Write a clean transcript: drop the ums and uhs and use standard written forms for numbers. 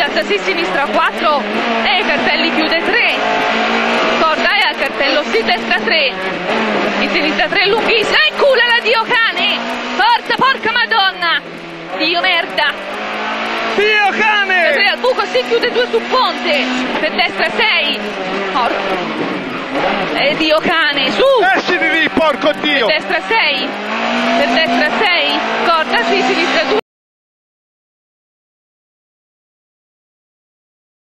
piazza sì, sinistra 4 e cartelli chiude 3, corda e al cartello sì, destra 3, in sinistra 3 lunghissima, e culla la Dio cane, forza, porca madonna, Dio merda, Dio cane! 3 al buco sì, chiude 2 su ponte, per destra 6, porco, e Dio cane, su, Esci di lì, porco Dio! per destra 6, corda sì, sinistra 2,